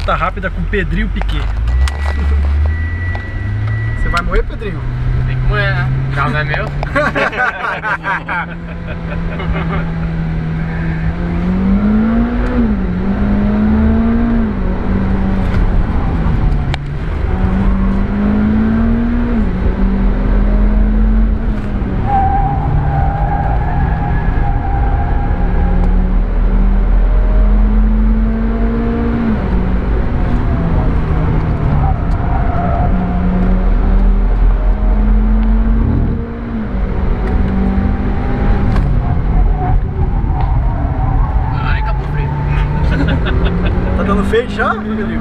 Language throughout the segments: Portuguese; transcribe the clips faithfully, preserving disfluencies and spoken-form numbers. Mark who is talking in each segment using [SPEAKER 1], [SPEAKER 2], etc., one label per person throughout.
[SPEAKER 1] volta rápida com Pedrinho Piquet. Você vai moer, Pedrinho?
[SPEAKER 2] Tem que moer, né? O carro não é meu.
[SPEAKER 1] Fade já, Rodrigo?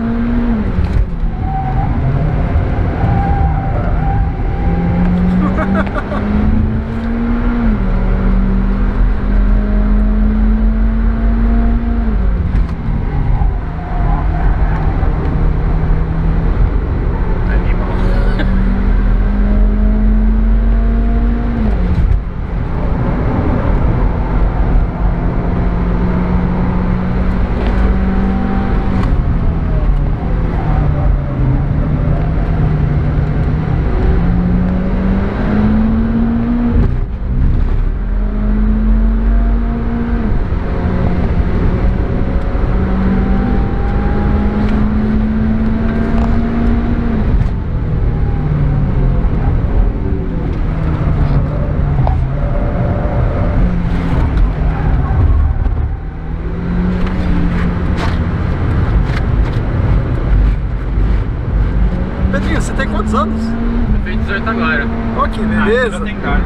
[SPEAKER 1] Você tem quantos anos?
[SPEAKER 2] Eu tenho dezoito agora.
[SPEAKER 1] Ó, que beleza!
[SPEAKER 2] Ah, já tem cara.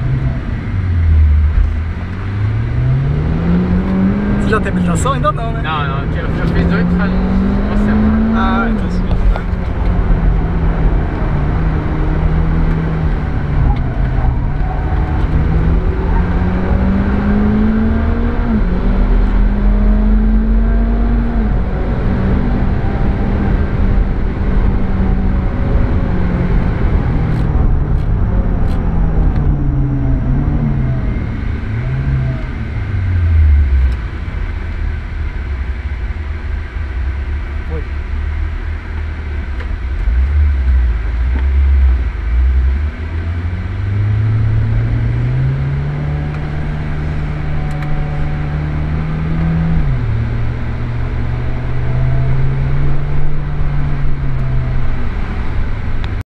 [SPEAKER 1] Você já tem habilitação? Ainda não, né?
[SPEAKER 2] Não,